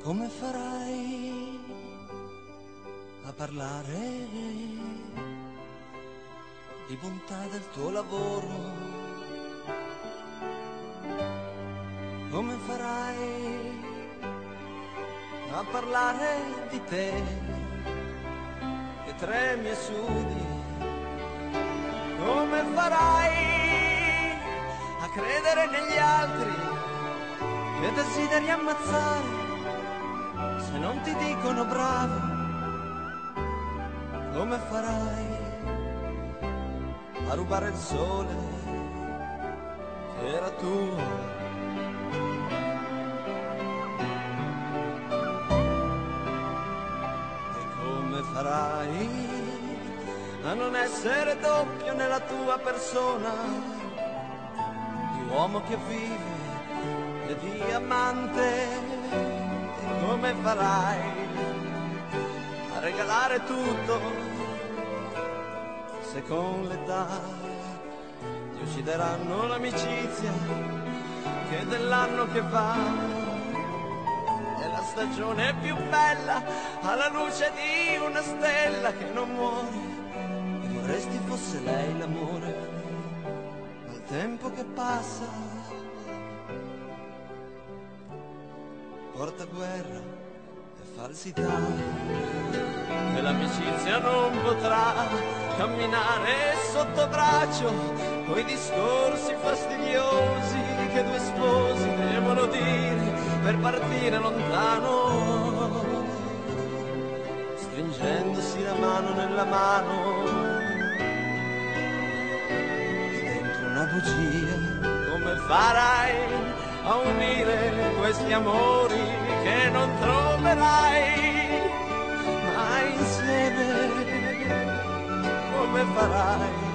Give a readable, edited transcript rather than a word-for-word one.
Come farai a parlare di bontà del tuo lavoro? Come farai a parlare di te che tremi e sudi? Come farai a credere negli altri che desideri ammazzare se non ti dicono bravo? Come farai a rubare il sole che era tuo? E come farai a non essere doppio nella tua persona, di uomo che vive e di amante? Come farai a regalare tutto se con l'età ti uccideranno l'amicizia che dell'anno che va è la stagione più bella alla luce di una stella che non muore, e vorresti fosse lei l'amore, ma il tempo che passa porta guerra e falsità, e l'amicizia non potrà camminare sotto braccio coi discorsi fastidiosi che due sposi devono dire per partire lontano, stringendosi la mano nella mano e dentro una bugia. Come farai a unire questi amori che non troverai mai insieme? Come farai